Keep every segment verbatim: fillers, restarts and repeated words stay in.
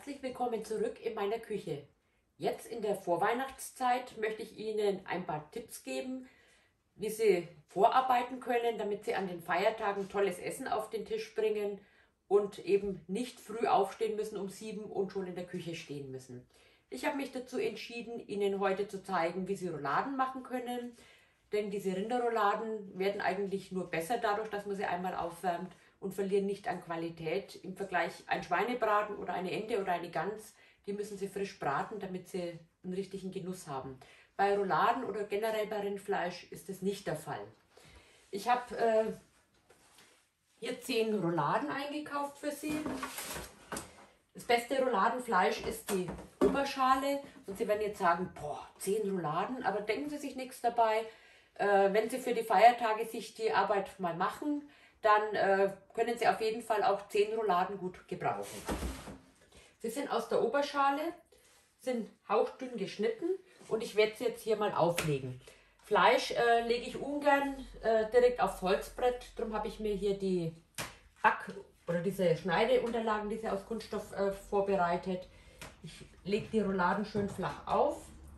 Herzlich willkommen zurück in meiner Küche. Jetzt in der Vorweihnachtszeit möchte ich Ihnen ein paar Tipps geben, wie Sie vorarbeiten können, damit Sie an den Feiertagen tolles Essen auf den Tisch bringen und eben nicht früh aufstehen müssen um sieben und schon in der Küche stehen müssen. Ich habe mich dazu entschieden, Ihnen heute zu zeigen, wie Sie Rouladen machen können, denn diese Rinderrouladen werden eigentlich nur besser dadurch, dass man sie einmal aufwärmt und verlieren nicht an Qualität. Im Vergleich ein Schweinebraten oder eine Ente oder eine Gans, die müssen Sie frisch braten, damit Sie einen richtigen Genuss haben. Bei Rouladen oder generell bei Rindfleisch ist das nicht der Fall. Ich habe äh, hier zehn Rouladen eingekauft für Sie. Das beste Rouladenfleisch ist die Oberschale. Und Sie werden jetzt sagen, boah, zehn Rouladen, aber denken Sie sich nichts dabei. Äh, wenn Sie für die Feiertage sich die Arbeit mal machen, dann äh, können Sie auf jeden Fall auch zehn Rouladen gut gebrauchen. Sie sind aus der Oberschale, sind hauchdünn geschnitten und ich werde sie jetzt hier mal auflegen. Fleisch äh, lege ich ungern äh, direkt aufs Holzbrett, darum habe ich mir hier die Back- oder diese Schneideunterlagen, diese aus Kunststoff äh, vorbereitet. Ich lege die Rouladen schön flach auf,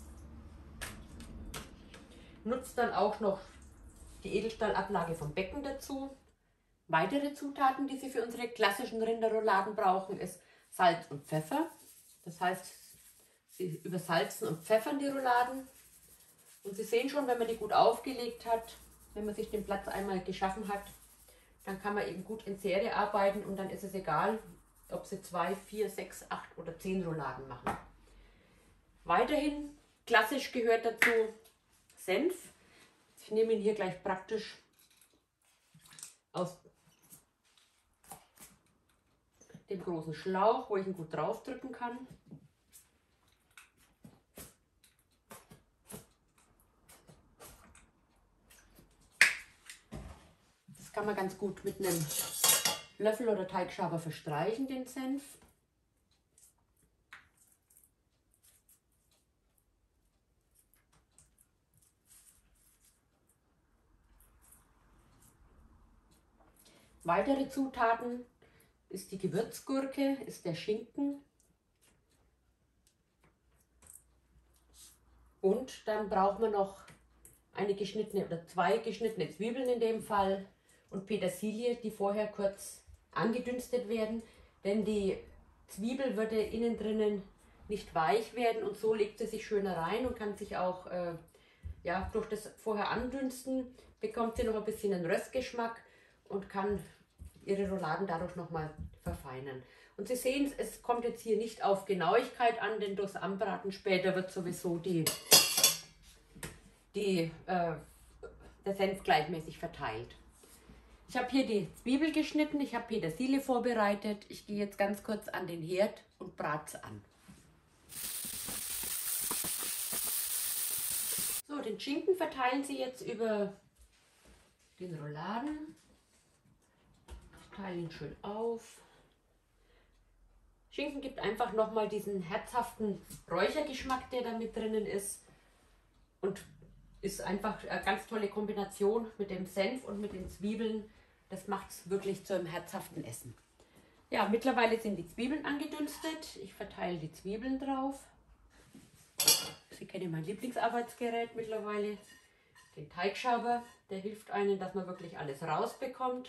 nutze dann auch noch die Edelstahlablage vom Becken dazu. Weitere Zutaten, die Sie für unsere klassischen Rinderrouladen brauchen, ist Salz und Pfeffer. Das heißt, Sie übersalzen und pfeffern die Rouladen. Und Sie sehen schon, wenn man die gut aufgelegt hat, wenn man sich den Platz einmal geschaffen hat, dann kann man eben gut in Serie arbeiten und dann ist es egal, ob Sie zwei, vier, sechs, acht oder zehn Rouladen machen. Weiterhin klassisch gehört dazu Senf. Ich nehme ihn hier gleich praktisch aus dem großen Schlauch, wo ich ihn gut draufdrücken kann. Das kann man ganz gut mit einem Löffel oder Teigschaber verstreichen, den Senf. Weitere Zutaten ist die Gewürzgurke, ist der Schinken und dann braucht man noch eine geschnittene oder zwei geschnittene Zwiebeln in dem Fall und Petersilie, die vorher kurz angedünstet werden, denn die Zwiebel würde innen drinnen nicht weich werden und so legt sie sich schöner rein und kann sich auch äh, ja, durch das vorher Andünsten bekommt sie noch ein bisschen einen Röstgeschmack und kann Ihre Rouladen dadurch nochmal verfeinern. Und Sie sehen, es kommt jetzt hier nicht auf Genauigkeit an, denn durchs Anbraten später wird sowieso die, die, äh, der Senf gleichmäßig verteilt. Ich habe hier die Zwiebel geschnitten, ich habe Petersilie vorbereitet. Ich gehe jetzt ganz kurz an den Herd und brate es an. So, den Schinken verteilen Sie jetzt über den Rouladen. Ich teile ihn schön auf. Schinken gibt einfach nochmal diesen herzhaften Räuchergeschmack, der da mit drinnen ist. Und ist einfach eine ganz tolle Kombination mit dem Senf und mit den Zwiebeln. Das macht es wirklich zu einem herzhaften Essen. Ja, mittlerweile sind die Zwiebeln angedünstet. Ich verteile die Zwiebeln drauf. Sie kennen mein Lieblingsarbeitsgerät mittlerweile. Den Teigschaber, der hilft einem, dass man wirklich alles rausbekommt.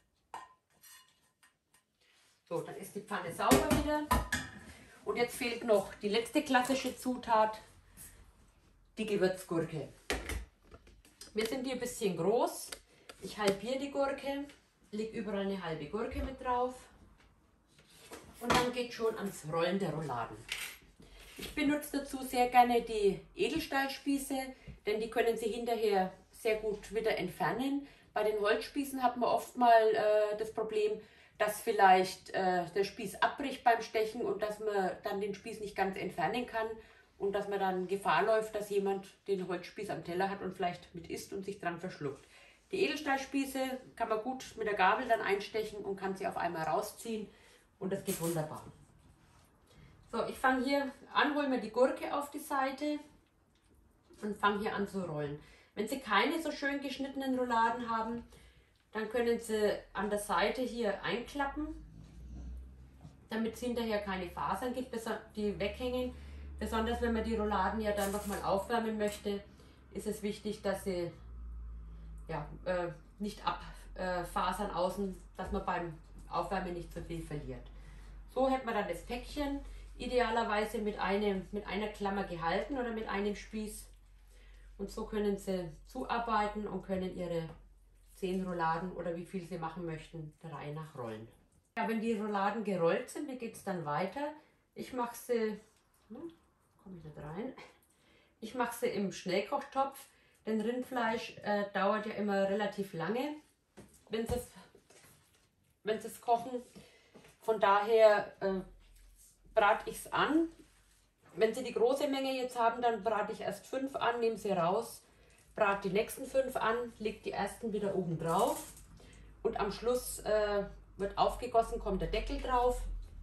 So, dann ist die Pfanne sauber wieder. Und jetzt fehlt noch die letzte klassische Zutat, die Gewürzgurke. Wir sind hier ein bisschen groß. Ich halbiere die Gurke, lege überall eine halbe Gurke mit drauf. Und dann geht schon ans Rollen der Rouladen. Ich benutze dazu sehr gerne die Edelstahlspieße, denn die können Sie hinterher sehr gut wieder entfernen. Bei den Holzspießen hat man oft mal äh, das Problem, dass vielleicht äh, der Spieß abbricht beim Stechen und dass man dann den Spieß nicht ganz entfernen kann und dass man dann Gefahr läuft, dass jemand den Holzspieß am Teller hat und vielleicht mit isst und sich dran verschluckt. Die Edelstahlspieße kann man gut mit der Gabel dann einstechen und kann sie auf einmal rausziehen und das geht wunderbar. So, ich fange hier an, hole mir die Gurke auf die Seite und fange hier an zu rollen. Wenn Sie keine so schön geschnittenen Rouladen haben, dann können Sie an der Seite hier einklappen damit es hinterher keine Fasern gibt, die weghängen. Besonders wenn man die Rouladen ja dann nochmal aufwärmen möchte, ist es wichtig, dass sie ja, äh, nicht abfasern außen, dass man beim Aufwärmen nicht so viel verliert. So hätte man dann das Päckchen idealerweise mit, einem, mit einer Klammer gehalten oder mit einem Spieß. Und so können Sie zuarbeiten und können Ihre zehn Rouladen oder wie viel Sie machen möchten, der Reihe nach rollen. Ja, wenn die Rouladen gerollt sind, wie geht es dann weiter? Ich mache sie, hm, komme ich nicht rein, ich mache sie im Schnellkochtopf, denn Rindfleisch äh, dauert ja immer relativ lange, wenn Sie es wenn Sie es kochen. Von daher äh, brate ich es an. Wenn Sie die große Menge jetzt haben, dann brate ich erst fünf an, nehme sie raus, brate die nächsten fünf an, lege die ersten wieder oben drauf und am Schluss äh, wird aufgegossen, kommt der Deckel drauf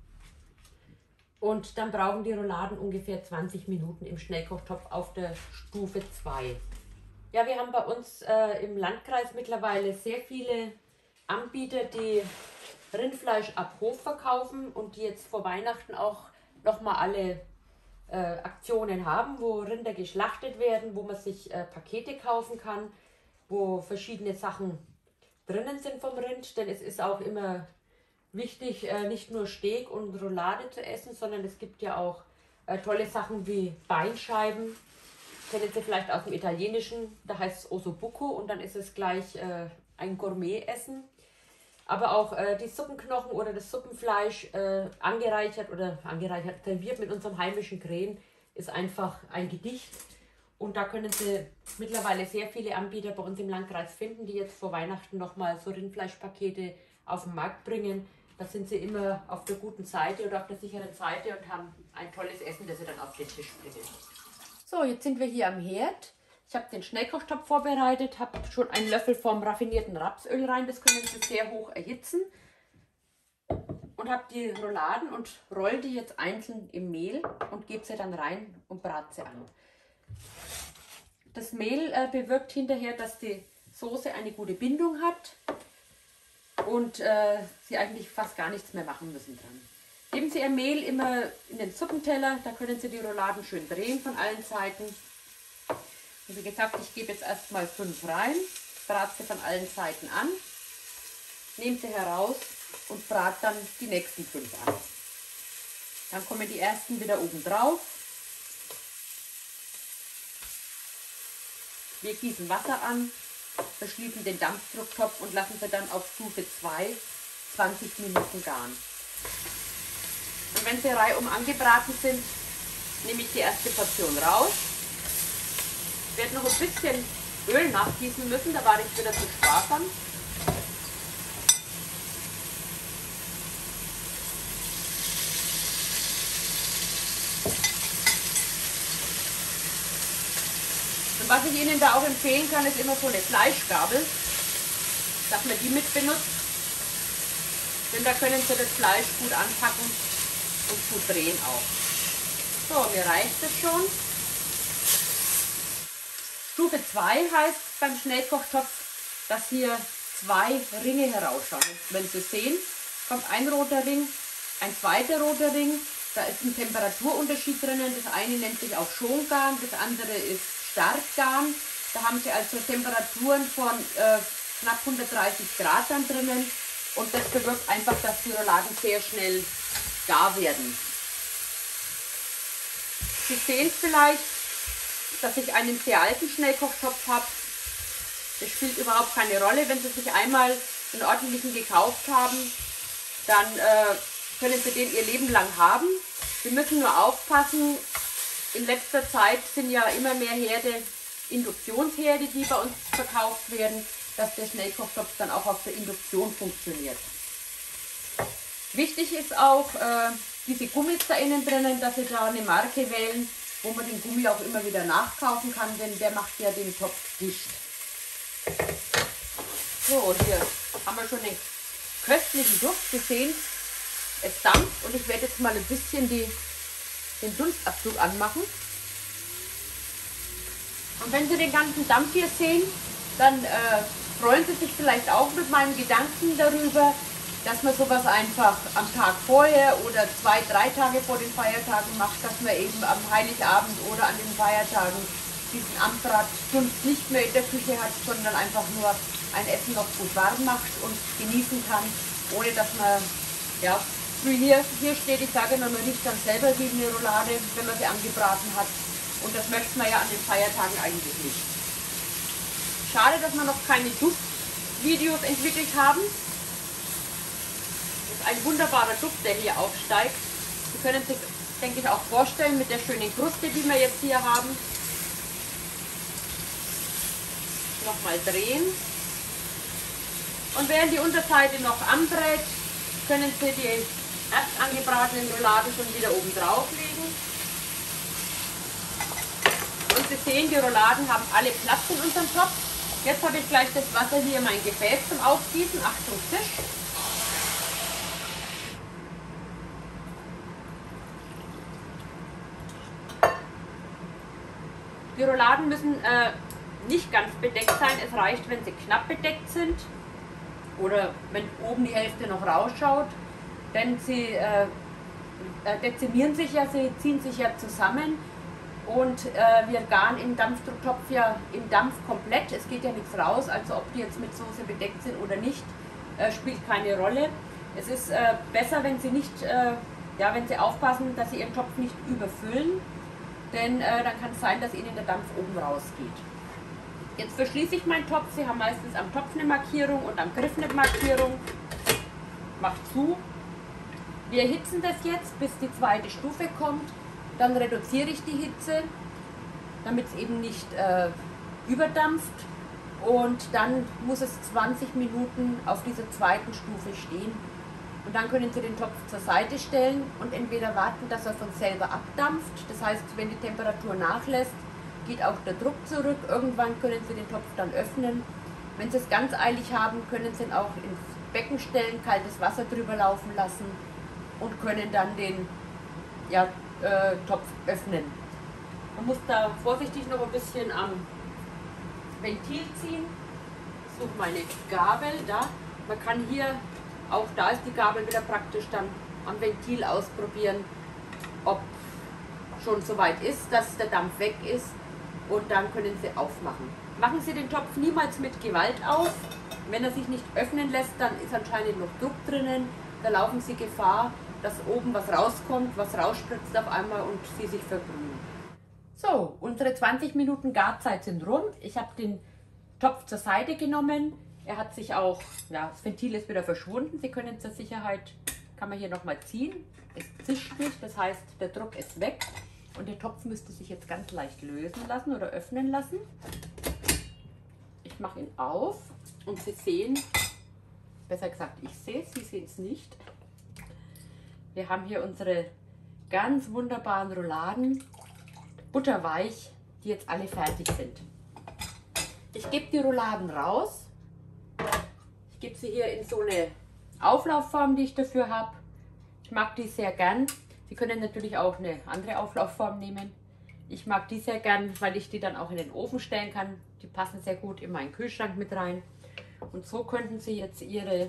und dann brauchen die Rouladen ungefähr zwanzig Minuten im Schnellkochtopf auf der Stufe zwei. Ja, wir haben bei uns äh, im Landkreis mittlerweile sehr viele Anbieter, die Rindfleisch ab Hof verkaufen und die jetzt vor Weihnachten auch nochmal alle äh, Aktionen haben, wo Rinder geschlachtet werden, wo man sich äh, Pakete kaufen kann, wo verschiedene Sachen drinnen sind vom Rind, denn es ist auch immer wichtig, äh, nicht nur Steak und Roulade zu essen, sondern es gibt ja auch äh, tolle Sachen wie Beinscheiben. Kennen Sie vielleicht aus dem Italienischen, da heißt es Ossobuco und dann ist es gleich äh, ein Gourmet-Essen. Aber auch äh, die Suppenknochen oder das Suppenfleisch äh, angereichert oder angereichert serviert mit unserem heimischen Creme ist einfach ein Gedicht. Und da können Sie mittlerweile sehr viele Anbieter bei uns im Landkreis finden, die jetzt vor Weihnachten nochmal so Rindfleischpakete auf den Markt bringen. Da sind Sie immer auf der guten Seite oder auf der sicheren Seite und haben ein tolles Essen, das Sie dann auf den Tisch bringen. So, jetzt sind wir hier am Herd. Ich habe den Schnellkochtopf vorbereitet, habe schon einen Löffel vom raffinierten Rapsöl rein, das können Sie sehr hoch erhitzen. Und habe die Rouladen und roll die jetzt einzeln im Mehl und gebe sie dann rein und brate sie an. Das Mehl äh, bewirkt hinterher, dass die Soße eine gute Bindung hat und äh, Sie eigentlich fast gar nichts mehr machen müssen dran. Geben Sie Ihr Mehl immer in den Suppenteller, da können Sie die Rouladen schön drehen von allen Seiten. Und wie gesagt, ich gebe jetzt erstmal fünf rein, brate sie von allen Seiten an, nehme sie heraus und brate dann die nächsten fünf an. Dann kommen die ersten wieder oben drauf. Wir gießen Wasser an, verschließen den Dampfdrucktopf und lassen sie dann auf Stufe zwei zwanzig Minuten garen. Und wenn sie reihum angebraten sind, nehme ich die erste Portion raus. Ich werde noch ein bisschen Öl nachgießen müssen, da war ich wieder zu sparsam. Und was ich Ihnen da auch empfehlen kann, ist immer so eine Fleischgabel, dass man die mit benutzt. Denn da können Sie das Fleisch gut anpacken und gut drehen auch. So, mir reicht es schon. Stufe zwei heißt beim Schnellkochtopf, dass hier zwei Ringe herausschauen. Wenn Sie sehen, kommt ein roter Ring, ein zweiter roter Ring. Da ist ein Temperaturunterschied drinnen. Das eine nennt sich auch Schongarn, das andere ist Starkgarn. Da haben Sie also Temperaturen von äh, knapp hundertdreißig Grad dann drinnen. Und das bewirkt einfach, dass die Rouladen sehr schnell gar werden. Sie sehen vielleicht, dass ich einen sehr alten Schnellkochtopf habe. Das spielt überhaupt keine Rolle. Wenn Sie sich einmal einen ordentlichen gekauft haben, dann äh, können Sie den Ihr Leben lang haben. Sie müssen nur aufpassen. In letzter Zeit sind ja immer mehr Herde, Induktionsherde, die bei uns verkauft werden, dass der Schnellkochtopf dann auch auf der Induktion funktioniert. Wichtig ist auch äh, diese Gummis da innen drinnen, dass Sie da eine Marke wählen, wo man den Gummi auch immer wieder nachkaufen kann, denn der macht ja den Topf dicht. So, und hier haben wir schon den köstlichen Duft. Sie sehen, es dampft und ich werde jetzt mal ein bisschen die, den Dunstabzug anmachen. Und wenn Sie den ganzen Dampf hier sehen, dann äh, freuen Sie sich vielleicht auch mit meinen Gedanken darüber, dass man sowas einfach am Tag vorher oder zwei, drei Tage vor den Feiertagen macht, dass man eben am Heiligabend oder an den Feiertagen diesen Amtbratdunst nicht mehr in der Küche hat, sondern einfach nur ein Essen noch gut warm macht und genießen kann, ohne dass man, ja, wie hier, hier steht, ich sage immer, man riecht dann selber wie eine Roulade, wenn man sie angebraten hat. Und das möchte man ja an den Feiertagen eigentlich nicht. Schade, dass wir noch keine Duftvideos entwickelt haben. Das ist ein wunderbarer Duft, der hier aufsteigt. Sie können sich, denke ich, auch vorstellen mit der schönen Kruste, die wir jetzt hier haben. Nochmal drehen. Und während die Unterseite noch anbrät, können Sie die erst angebratenen Rouladen schon wieder oben drauf legen. Und Sie sehen, die Rouladen haben alle Platz in unserem Topf. Jetzt habe ich gleich das Wasser hier in mein Gefäß zum Aufgießen. Achtung, Fisch. Die Rouladen müssen äh, nicht ganz bedeckt sein. Es reicht, wenn sie knapp bedeckt sind oder wenn oben die Hälfte noch rausschaut. Denn sie äh, dezimieren sich ja, sie ziehen sich ja zusammen. Und äh, wir garen im Dampfdrucktopf ja im Dampf komplett. Es geht ja nichts raus, also ob die jetzt mit Soße bedeckt sind oder nicht, äh, spielt keine Rolle. Es ist äh, besser, wenn Sie nicht, äh, ja, wenn Sie aufpassen, dass Sie Ihren Topf nicht überfüllen, denn äh, dann kann es sein, dass Ihnen der Dampf oben rausgeht. Jetzt verschließe ich meinen Topf. Sie haben meistens am Topf eine Markierung und am Griff eine Markierung. Macht zu. Wir erhitzen das jetzt, bis die zweite Stufe kommt. Dann reduziere ich die Hitze, damit es eben nicht äh, überdampft. Und dann muss es zwanzig Minuten auf dieser zweiten Stufe stehen. Und dann können Sie den Topf zur Seite stellen und entweder warten, dass er von selber abdampft. Das heißt, wenn die Temperatur nachlässt, geht auch der Druck zurück. Irgendwann können Sie den Topf dann öffnen. Wenn Sie es ganz eilig haben, können Sie ihn auch ins Becken stellen, kaltes Wasser drüber laufen lassen und können dann den, ja, Äh, Topf öffnen. Man muss da vorsichtig noch ein bisschen am Ventil ziehen. Ich suche meine Gabel da. Man kann hier, auch da ist die Gabel wieder praktisch, dann am Ventil ausprobieren, ob schon soweit ist, dass der Dampf weg ist, und dann können Sie aufmachen. Machen Sie den Topf niemals mit Gewalt auf. Wenn er sich nicht öffnen lässt, dann ist anscheinend noch Druck drinnen. Da laufen Sie Gefahr, dass oben was rauskommt, was rausspritzt auf einmal und sie sich verbrühen. So, unsere zwanzig Minuten Garzeit sind rum. Ich habe den Topf zur Seite genommen. Er hat sich auch, ja, das Ventil ist wieder verschwunden. Sie können zur Sicherheit, kann man hier nochmal ziehen. Es zischt nicht, das heißt, der Druck ist weg. Und der Topf müsste sich jetzt ganz leicht lösen lassen oder öffnen lassen. Ich mache ihn auf und Sie sehen, besser gesagt, ich sehe es, Sie sehen es nicht. Wir haben hier unsere ganz wunderbaren Rouladen, butterweich, die jetzt alle fertig sind. Ich gebe die Rouladen raus. Ich gebe sie hier in so eine Auflaufform, die ich dafür habe. Ich mag die sehr gern. Sie können natürlich auch eine andere Auflaufform nehmen. Ich mag die sehr gern, weil ich die dann auch in den Ofen stellen kann. Die passen sehr gut in meinen Kühlschrank mit rein. Und so könnten Sie jetzt Ihre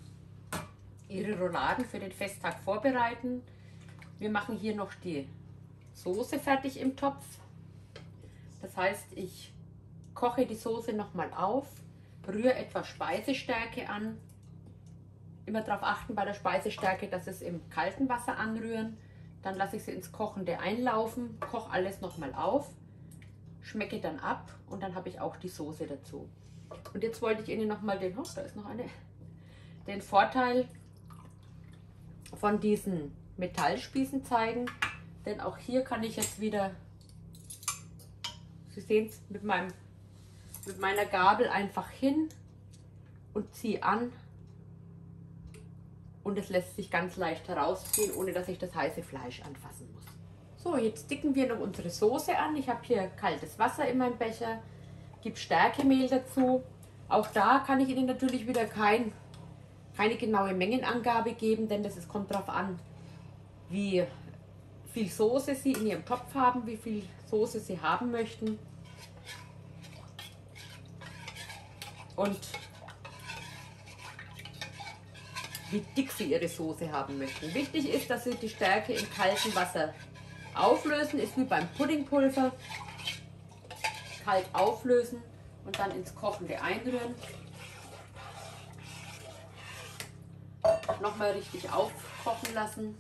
Ihre Rouladen für den Festtag vorbereiten. Wir machen hier noch die Soße fertig im Topf. Das heißt, ich koche die Soße nochmal auf, rühre etwas Speisestärke an. Immer darauf achten bei der Speisestärke, dass es im kalten Wasser anrühren. Dann lasse ich sie ins Kochende einlaufen, koche alles nochmal auf, schmecke dann ab und dann habe ich auch die Soße dazu. Und jetzt wollte ich Ihnen nochmal den, oh, da ist noch eine, den Vorteil von diesen Metallspießen zeigen, denn auch hier kann ich jetzt wieder, Sie sehen es, mit, meinem, mit meiner Gabel einfach hin und ziehe an und es lässt sich ganz leicht herausziehen, ohne dass ich das heiße Fleisch anfassen muss. So, jetzt dicken wir noch unsere Soße an. Ich habe hier kaltes Wasser in meinem Becher, gebe Stärkemehl dazu. Auch da kann ich Ihnen natürlich wieder kein keine genaue Mengenangabe geben, denn das ist, kommt darauf an, wie viel Soße Sie in Ihrem Topf haben, wie viel Soße Sie haben möchten. Und wie dick Sie Ihre Soße haben möchten. Wichtig ist, dass Sie die Stärke im kalten Wasser auflösen, ist wie beim Puddingpulver. Kalt auflösen und dann ins Kochende einrühren. Nochmal richtig aufkochen lassen.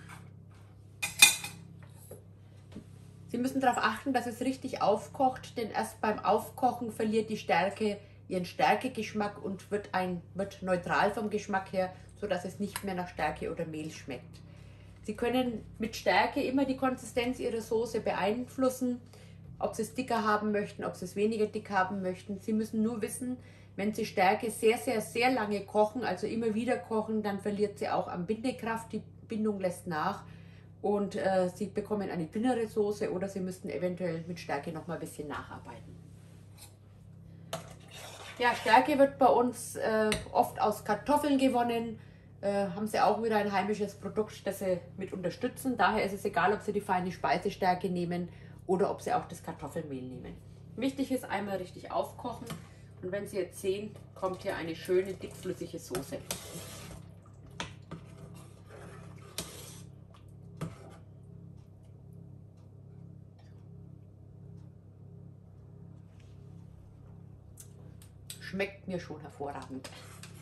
Sie müssen darauf achten, dass es richtig aufkocht, denn erst beim Aufkochen verliert die Stärke ihren Stärkegeschmack und wird, ein, wird neutral vom Geschmack her, sodass es nicht mehr nach Stärke oder Mehl schmeckt. Sie können mit Stärke immer die Konsistenz Ihrer Soße beeinflussen, ob Sie es dicker haben möchten, ob Sie es weniger dick haben möchten. Sie müssen nur wissen, wenn Sie Stärke sehr, sehr, sehr lange kochen, also immer wieder kochen, dann verliert sie auch an Bindekraft, die Bindung lässt nach und äh, Sie bekommen eine dünnere Soße oder Sie müssten eventuell mit Stärke noch mal ein bisschen nacharbeiten. Ja, Stärke wird bei uns äh, oft aus Kartoffeln gewonnen. Äh, haben Sie auch wieder ein heimisches Produkt, das Sie mit unterstützen. Daher ist es egal, ob Sie die feine Speisestärke nehmen oder ob Sie auch das Kartoffelmehl nehmen. Wichtig ist einmal richtig aufkochen und wenn Sie jetzt sehen, kommt hier eine schöne dickflüssige Soße. Schmeckt mir schon hervorragend.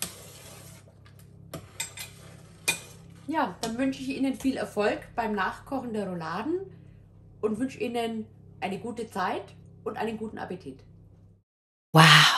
Ja, dann wünsche ich Ihnen viel Erfolg beim Nachkochen der Rouladen und wünsche Ihnen eine gute Zeit und einen guten Appetit. Wow!